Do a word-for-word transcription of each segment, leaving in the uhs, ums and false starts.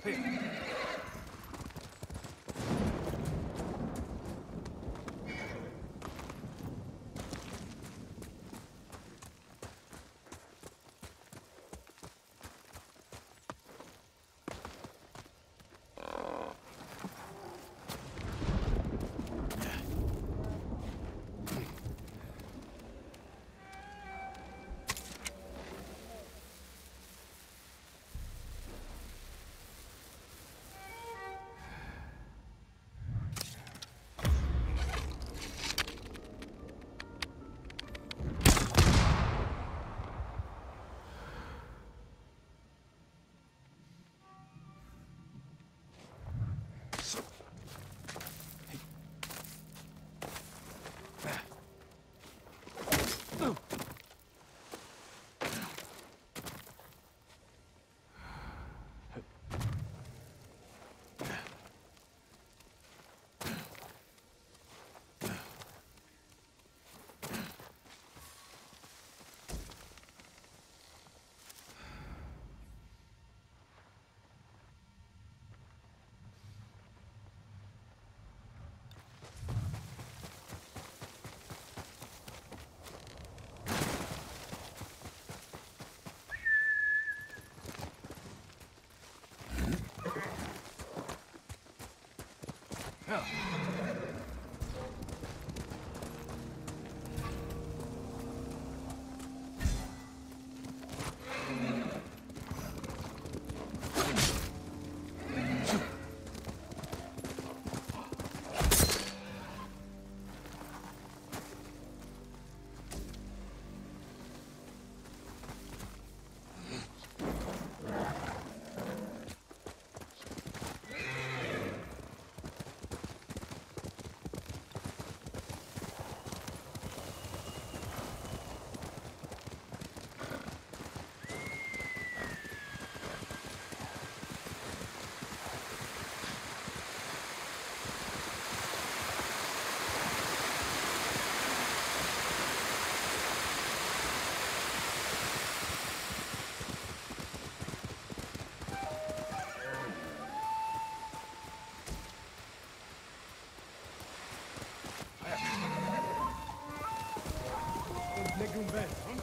Leggen weg, hm?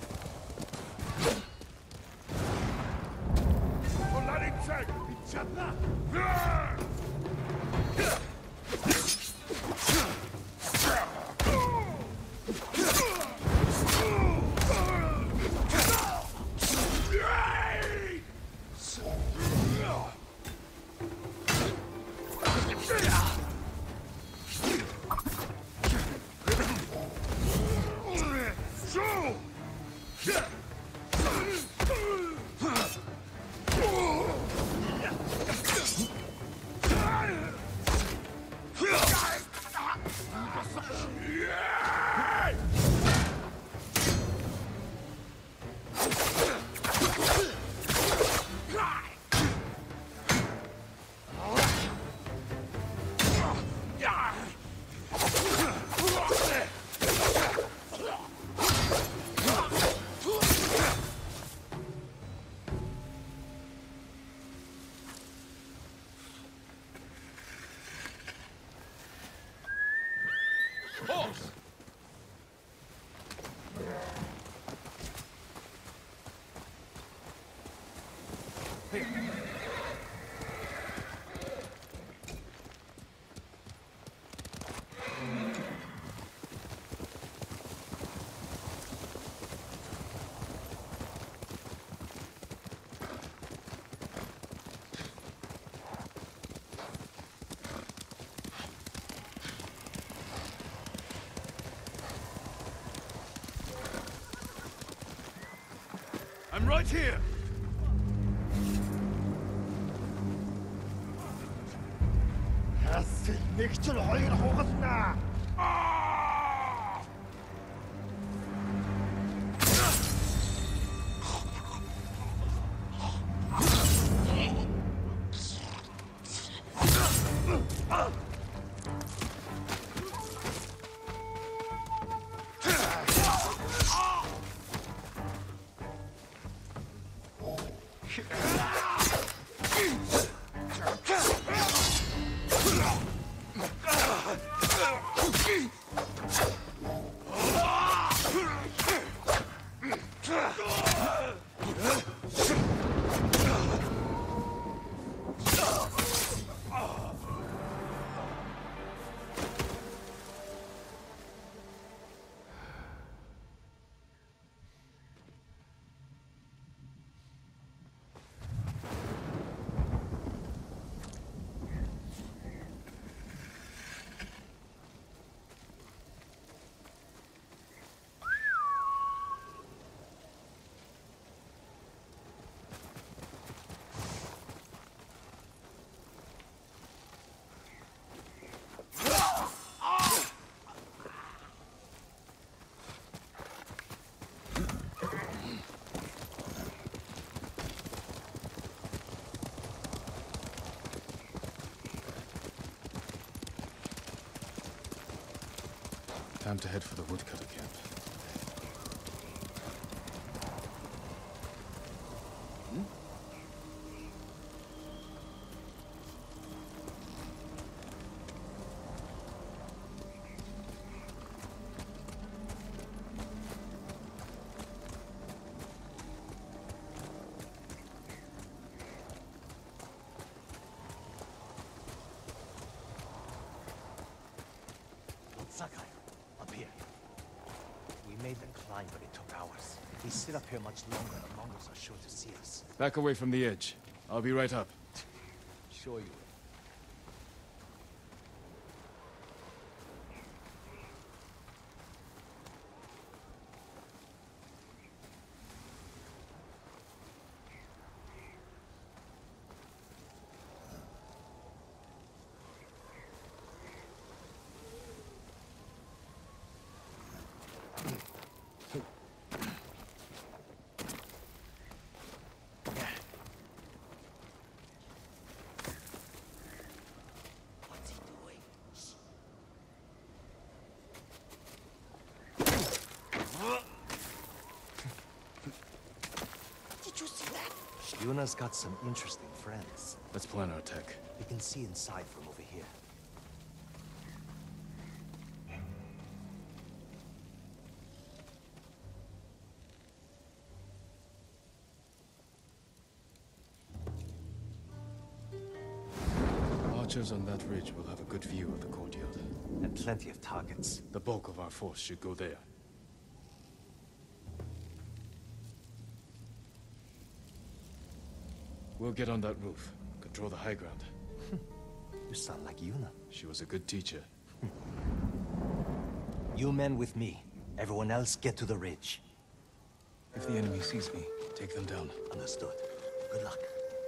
Polarizzare, picciata! I'm right here! Хасыг нэг ч хоёр хугалнаа! Time to head for the woodcutter camp. Sakai, up here. We made the climb, but it took hours. If we sit up here much longer, the Mongols are sure to see us. Back away from the edge. I'll be right up. Sure you will. Yuna's got some interesting friends. Let's plan our attack. We can see inside from over here. Archers on that ridge will have a good view of the courtyard. And plenty of targets. The bulk of our force should go there. We'll get on that roof. Control the high ground. You sound like Yuna. She was a good teacher. You men with me. Everyone else get to the ridge. If the enemy sees me, take them down. Understood. Good luck.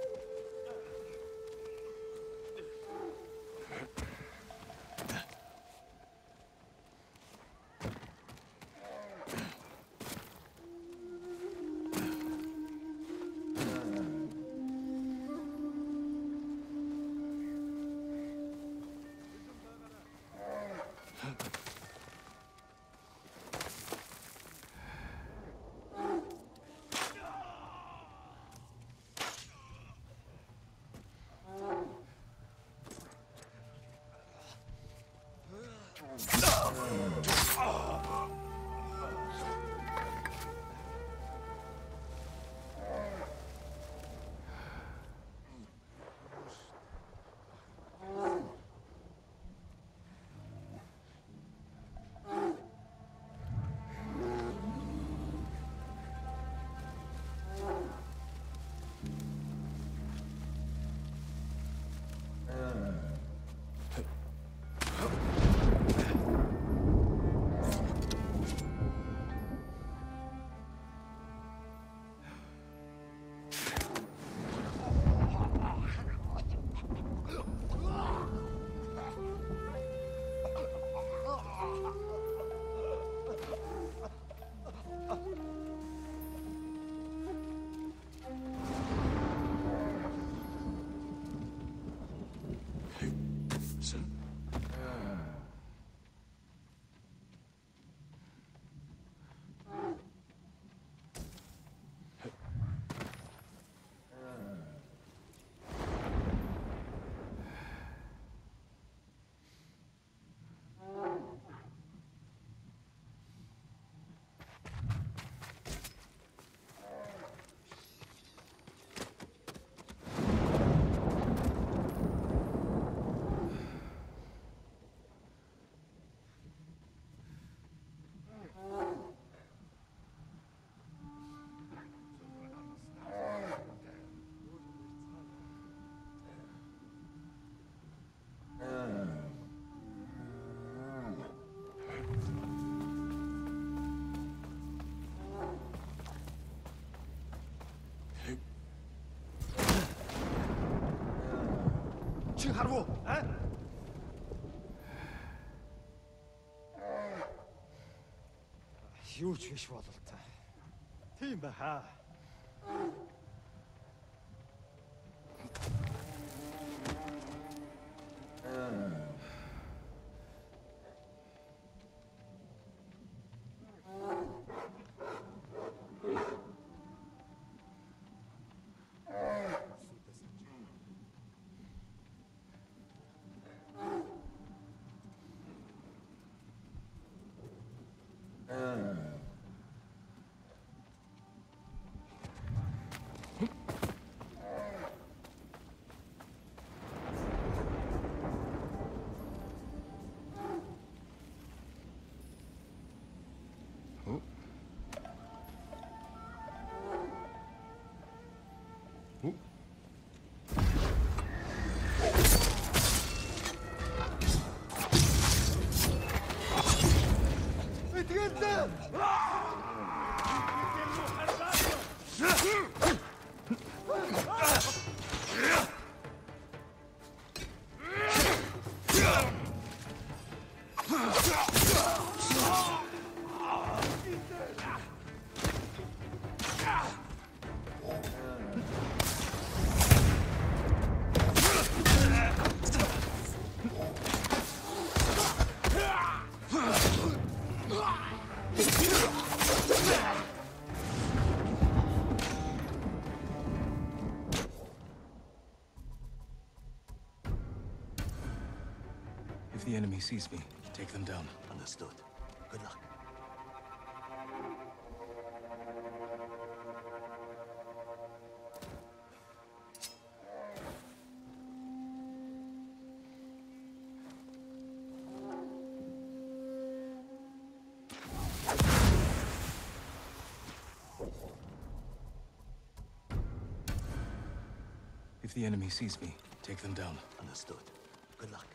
Чи харвуу? А? Юу ч биш бололтой. Тийм ба хаа. If the enemy sees me, take them down. Understood. Good luck. If the enemy sees me, take them down. Understood. Good luck.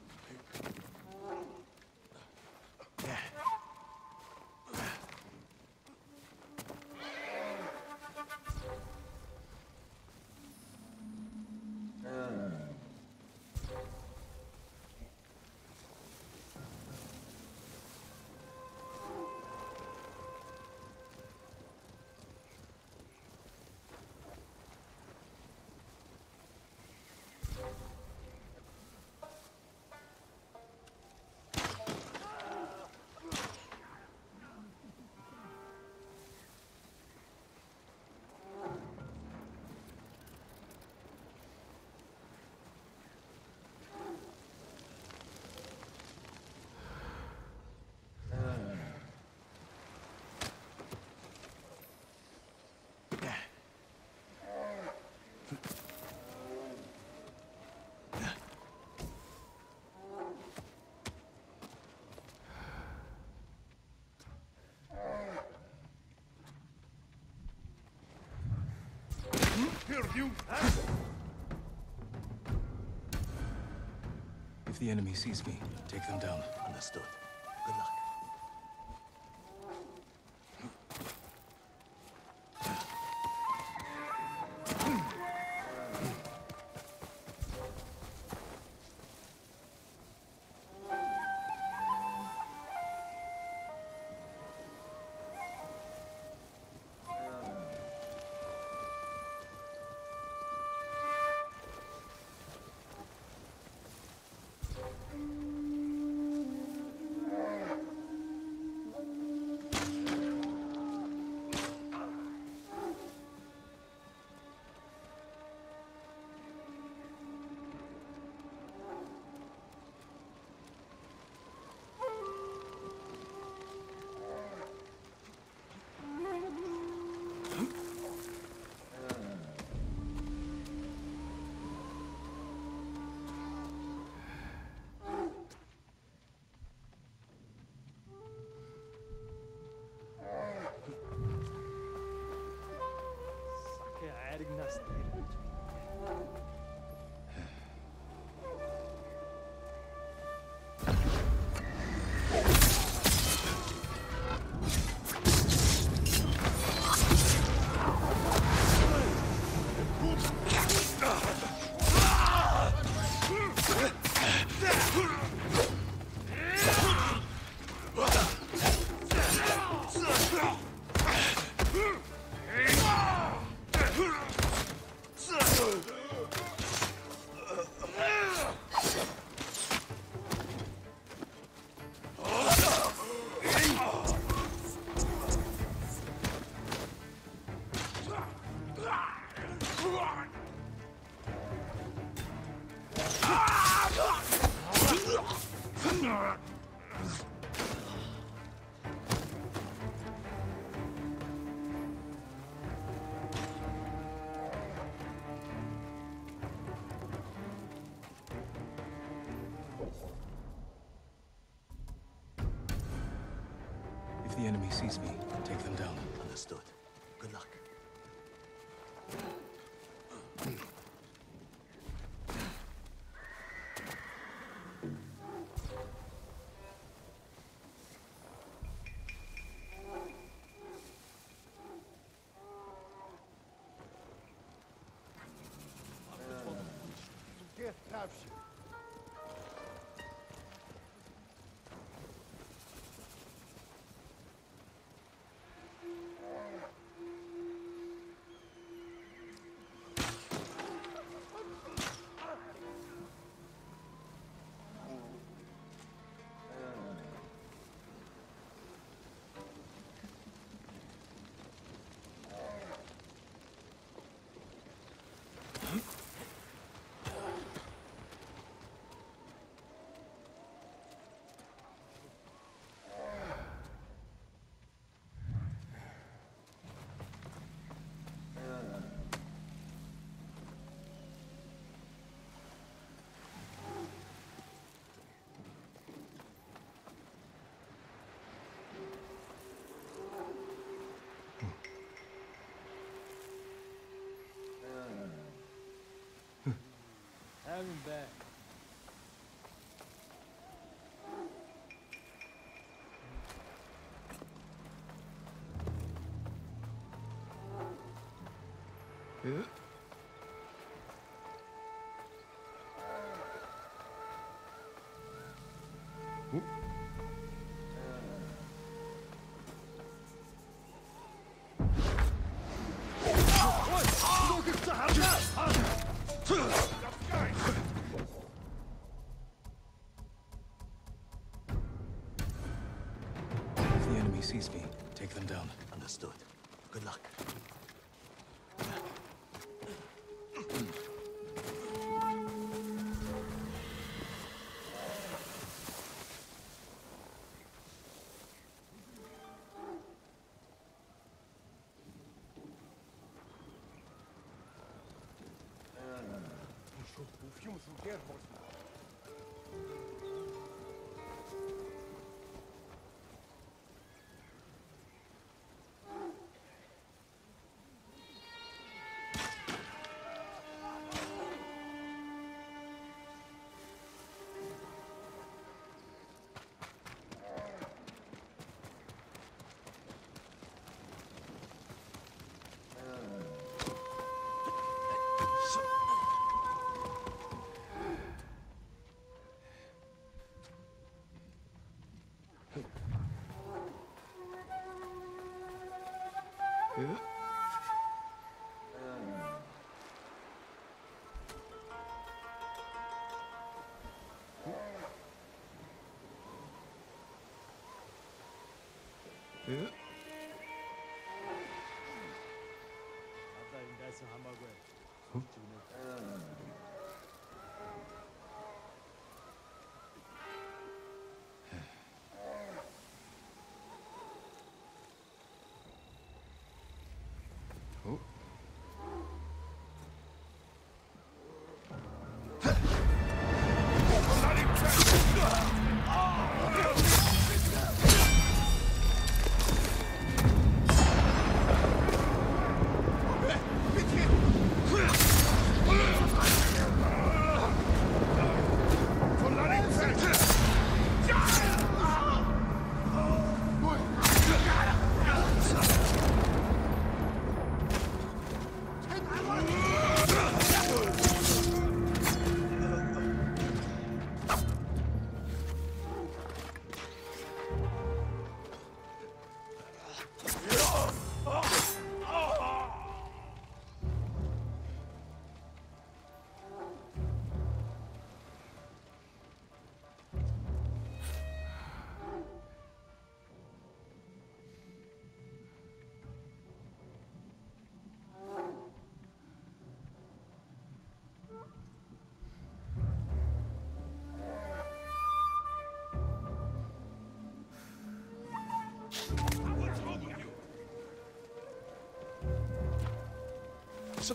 Here, you! If the enemy sees me, take them down. Understood. Good luck. If the enemy sees me, take them down. Understood. Good luck. Get captured. coming back. Yeah. If the enemy sees me, take them down. Understood. Good luck. Yeah. Yeah. 아까 인다스 한마고에. Oh. So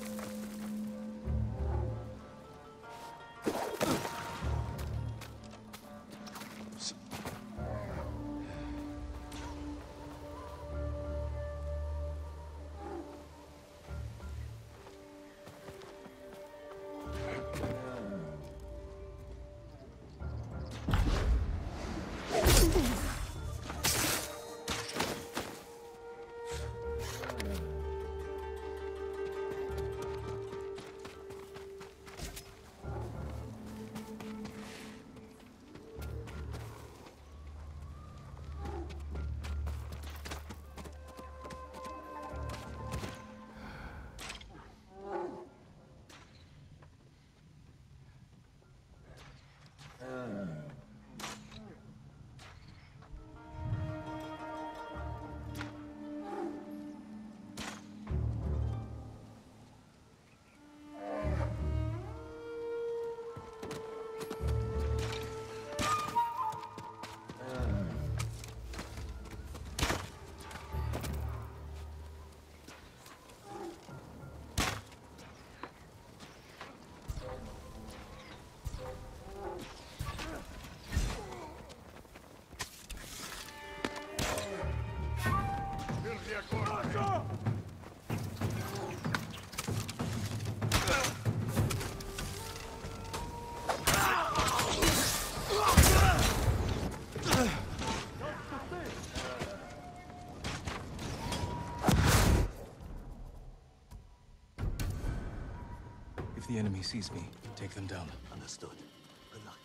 the enemy sees me, take them down. Understood. Good luck.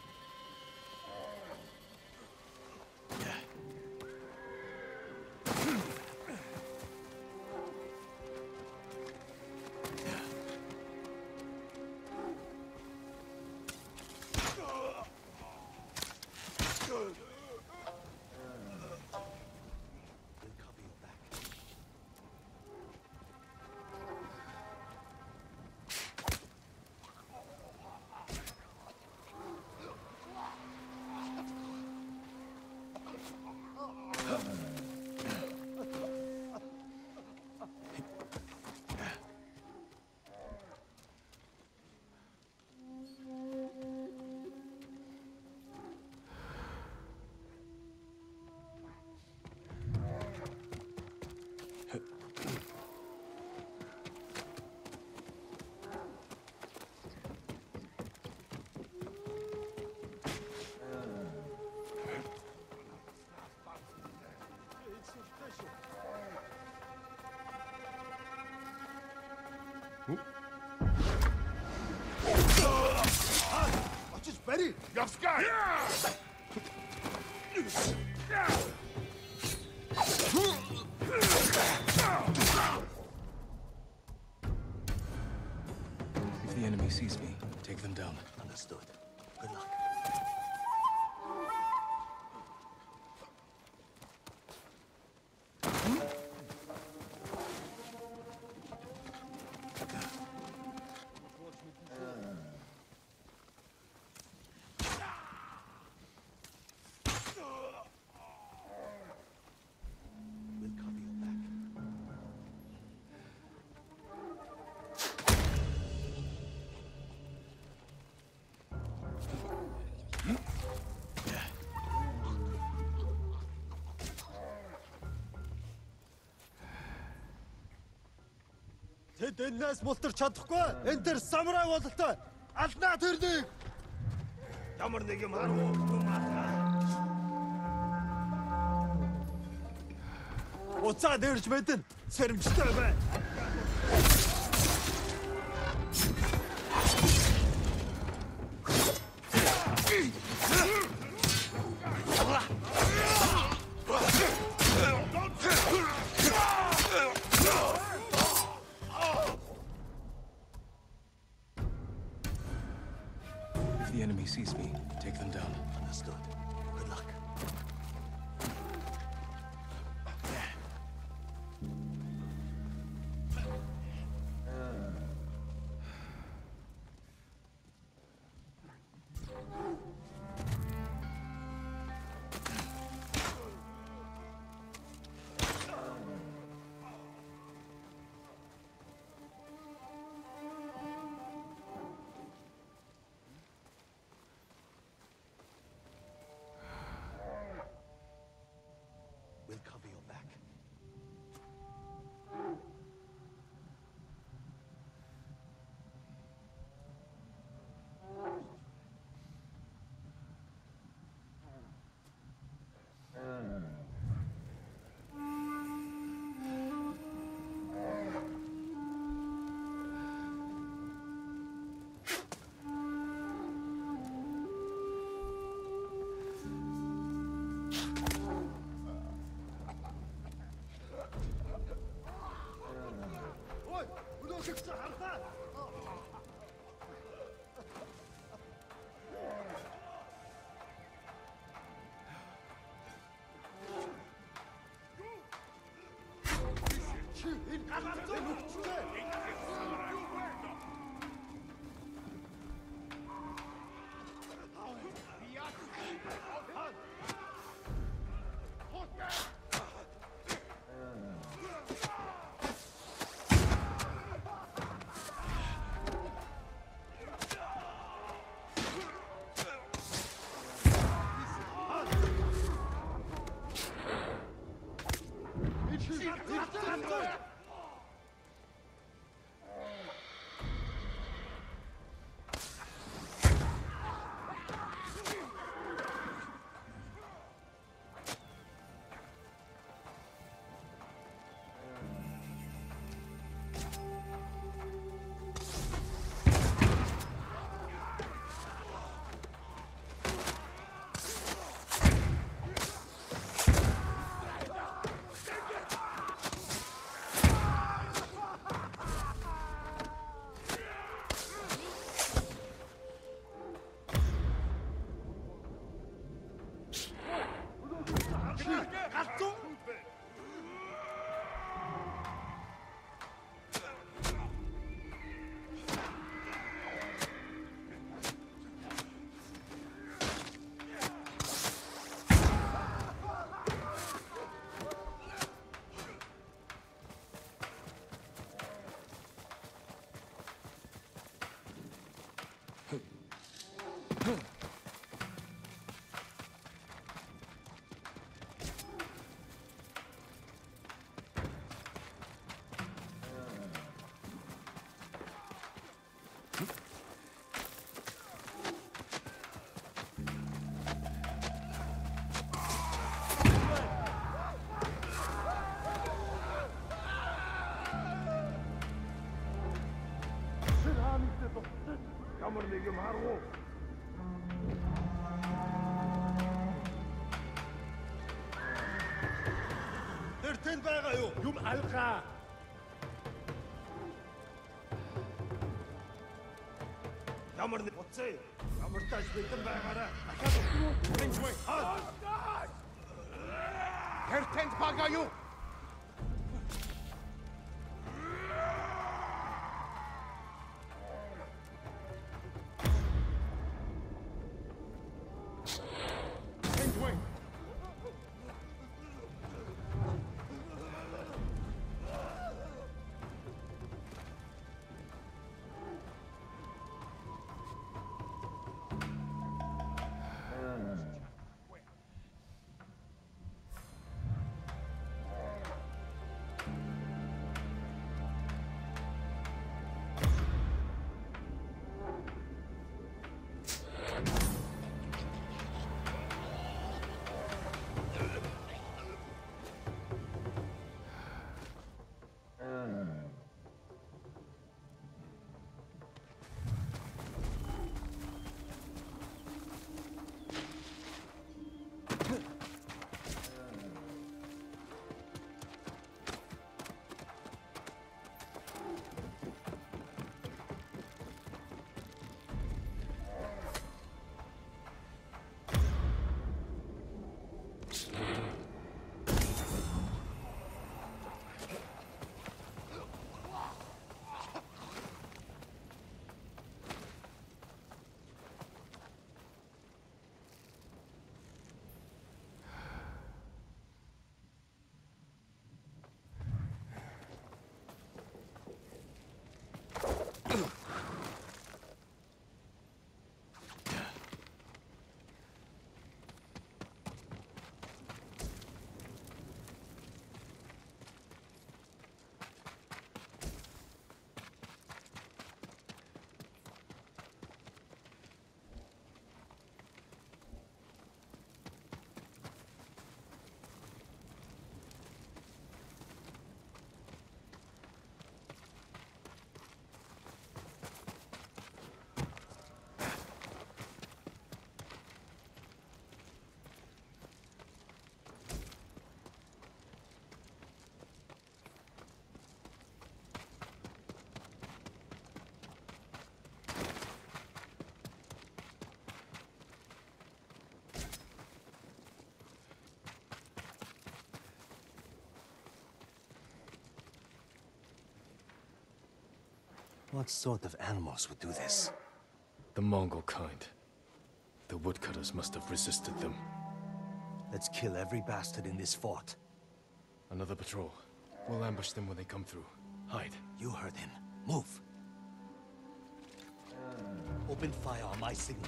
We'll cover your back. Watch his belly! You're scared! If the enemy sees me, take them down. Understood. Good luck. We'll cover your back. Тэд энэс мултарч чадахгүй. Энд тэр самурай бололтой. Алднаа тэрнийг. Ямар нэг юм харав уу? Уцаа дэрж мэдэн. Сэрэмжтэй бай. If the enemy sees me, take them down. Understood. Good luck. байгаа юу? Юм алгаа. Ямар нэг уцаа. Ямар тааш битэн байгаараа. Ахаад Бенжвей. Тэр тэнд бага юу? Бенжвей. What sort of animals would do this? The Mongol kind. The woodcutters must have resisted them. Let's kill every bastard in this fort. Another patrol. We'll ambush them when they come through. Hide. You heard him. Move. Open fire on my signal.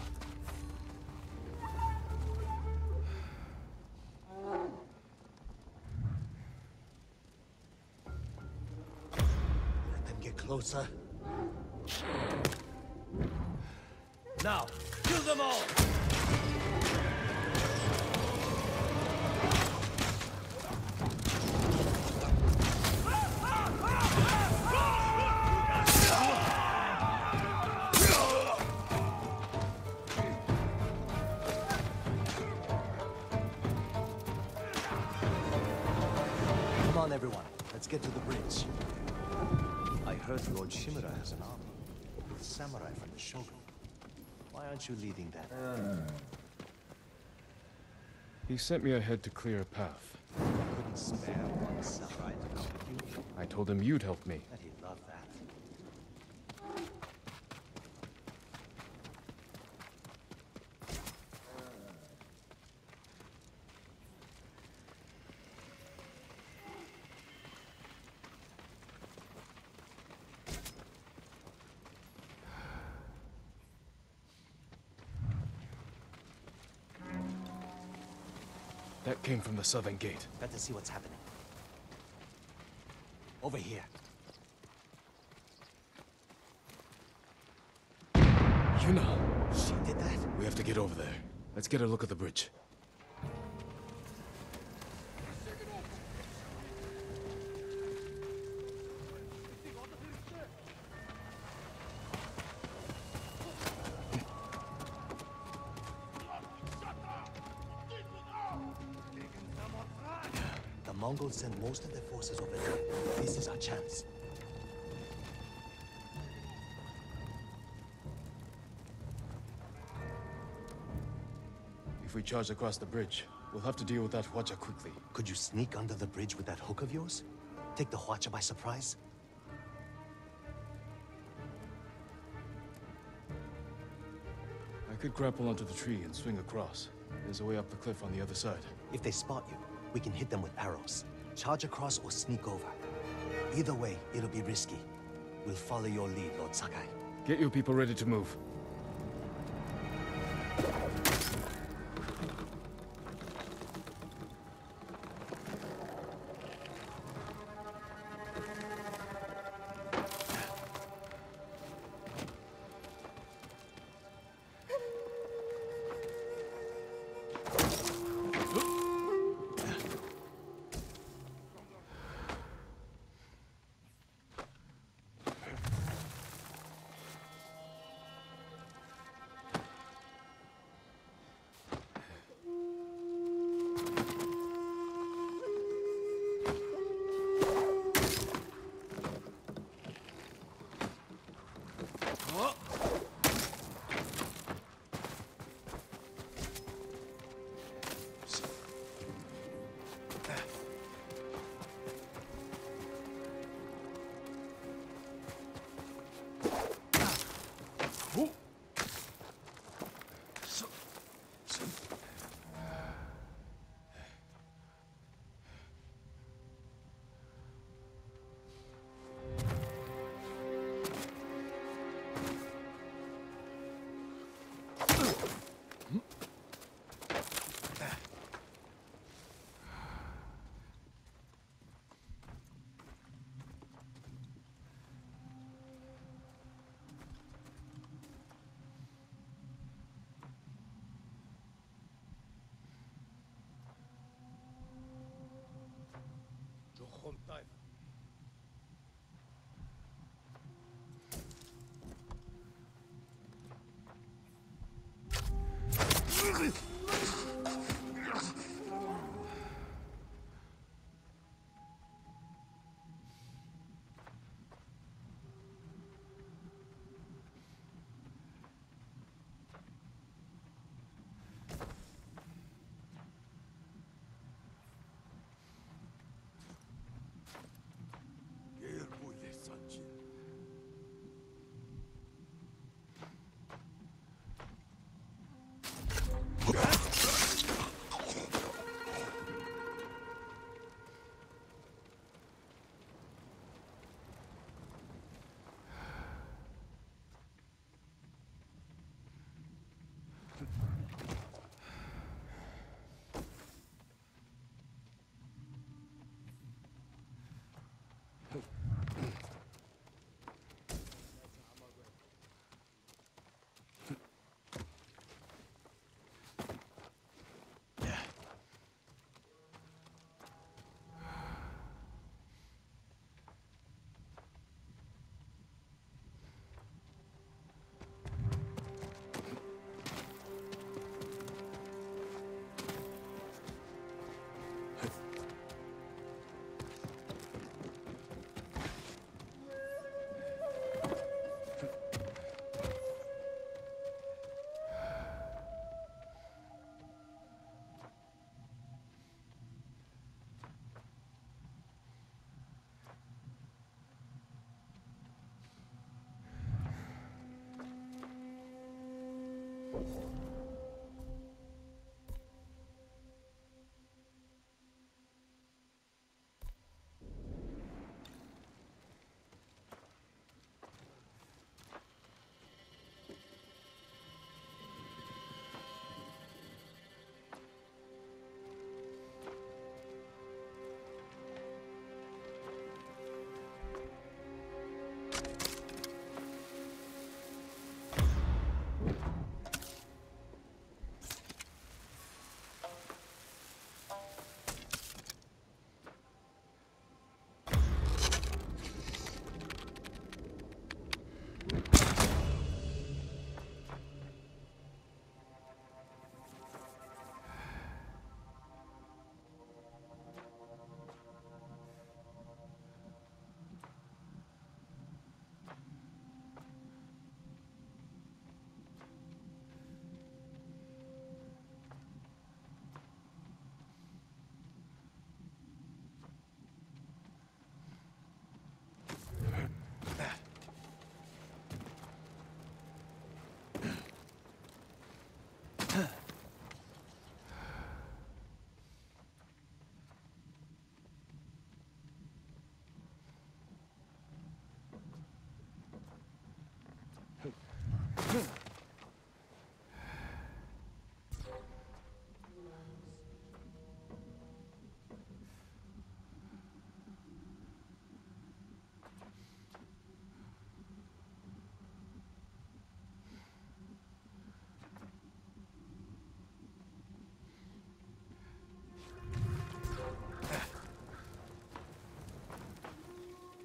Let them get closer. Now, kill them all! Come on, everyone. Let's get to the bridge. I heard Lord Shimura has an army with samurai from the Shogun. Why aren't you leading that? He sent me ahead to clear a path. You couldn't spare one samurai to come with you? I told him you'd help me. Bet he'd love that. That came from the southern gate. Better see what's happening. Over here. Yuna! She did that? We have to get over there. Let's get a look at the bridge. Mongols send most of their forces over there. This is our chance. If we charge across the bridge, we'll have to deal with that Hwacha quickly. Could you sneak under the bridge with that hook of yours? Take the Hwacha by surprise? I could grapple onto the tree and swing across. There's a way up the cliff on the other side. If they spot you, we can hit them with arrows. Charge across or sneak over. Either way, it'll be risky. We'll follow your lead, Lord Sakai. Get your people ready to move.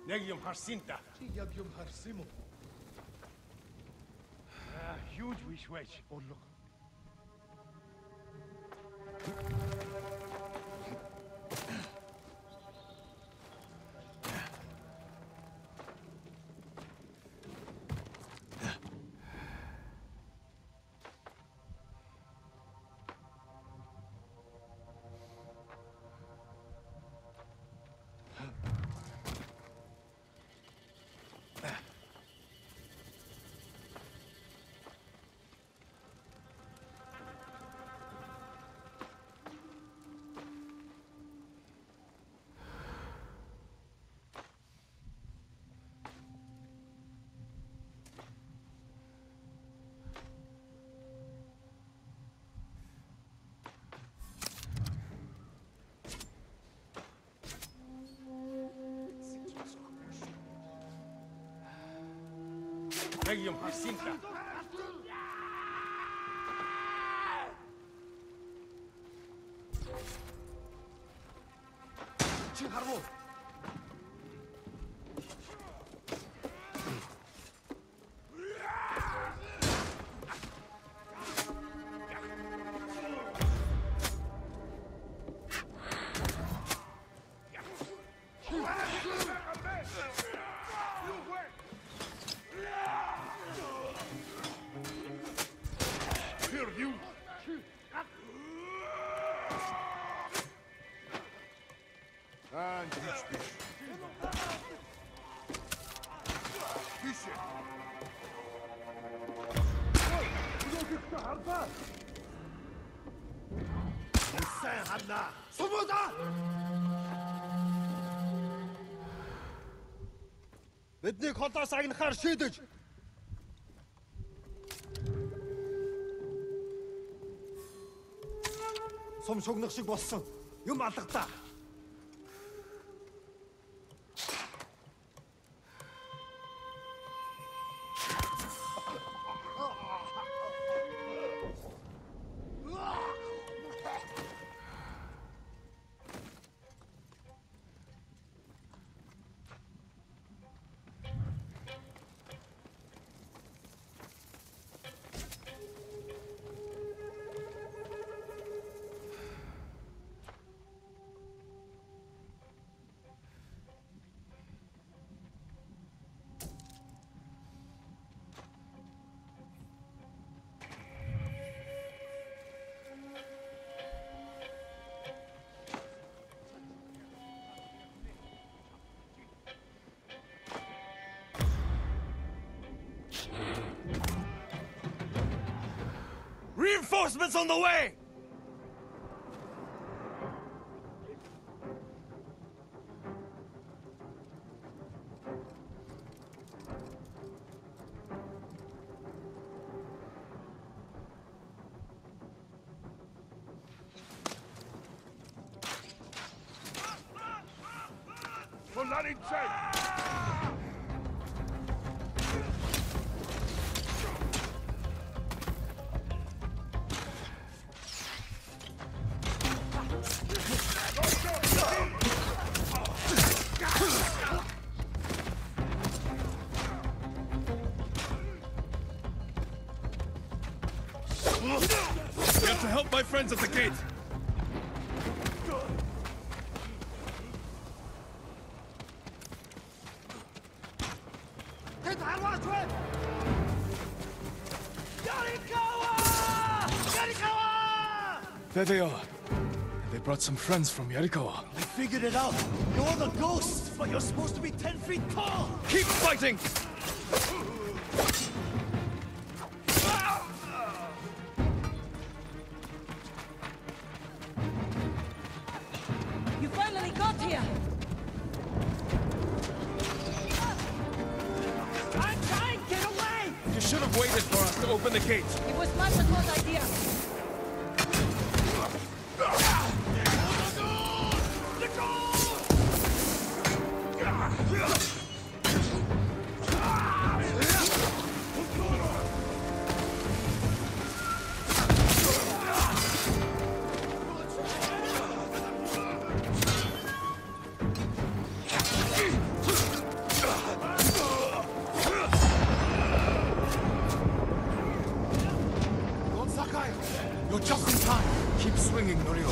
Яг юм харсан та. Чи яг юм харсан юм уу? Аа, юу ч биш байж болго. Яг юм харсан та. Чи харав? You. And this dish. Dish it. Sen hanna. Sumuda. Бидний холоос агнахаар шийдэж. Сум шугнах шиг болсон. Юм алгадаа. Reinforcements on the way! Soldaten check! We have to help my friends at the gate. Тэд харваач вэ? Yarikawa! Yarikawa! There they are. And they brought some friends from Yarikawa. I figured it out. You're the ghost, but you're supposed to be ten feet tall. Keep fighting! You finally got here! I'm trying! Get away! You should have waited for us to open the gate. It was Masako's idea. You're just in time. Keep swinging, Norio.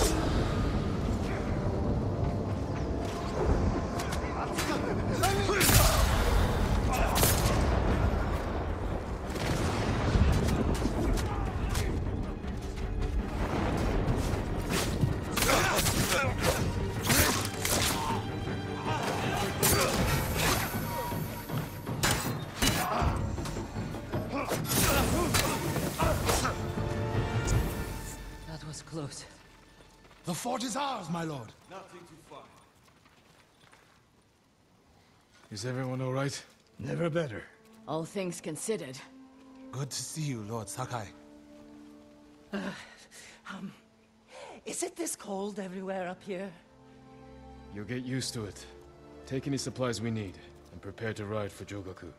That was close. The fort is ours, my lord. Is everyone all right? Never better. All things considered. Good to see you, Lord Sakai. Is it this cold everywhere up here? You'll get used to it. Take any supplies we need, and prepare to ride for Jogaku.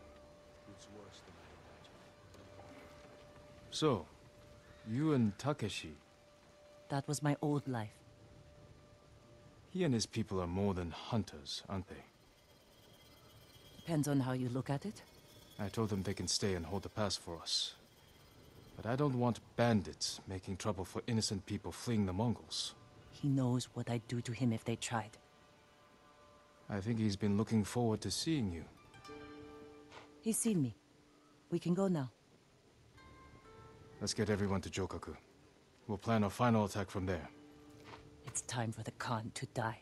So, you and Takeshi, That was my old life. he and his people are more than hunters, aren't they? Depends on how you look at it. I told them they can stay and hold the pass for us. But I don't want bandits making trouble for innocent people fleeing the Mongols. He knows what I'd do to him if they tried. I think he's been looking forward to seeing you. He's seen me. We can go now. Let's get everyone to Jogaku. We'll plan our final attack from there. It's time for the Khan to die.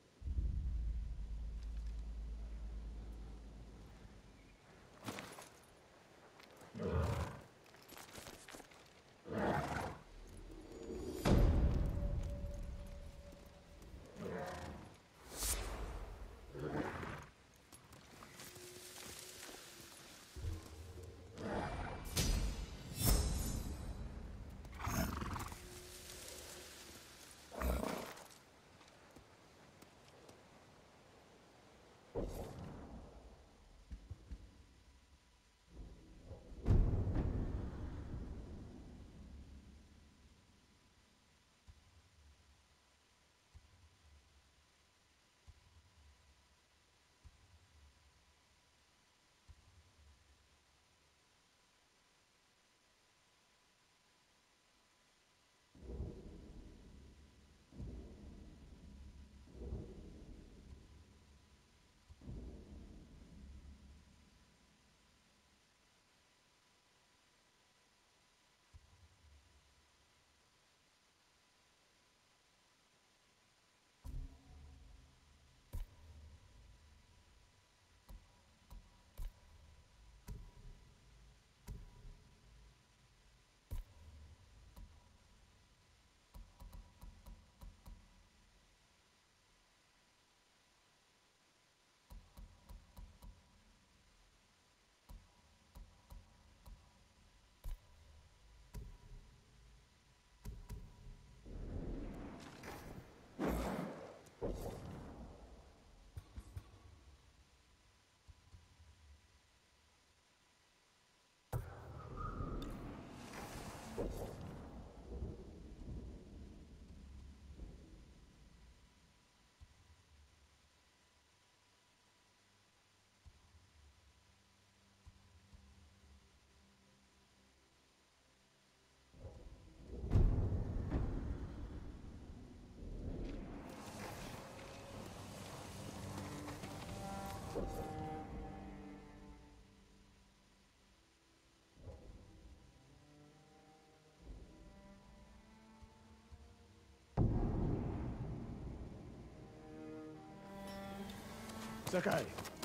Sakai,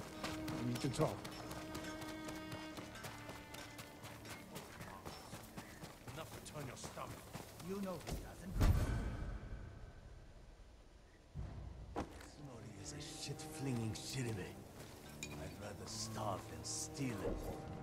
we need to talk. Enough to turn your stomach. You know he doesn't. Tsunori is a shit-flinging shirime. I'd rather starve than steal it.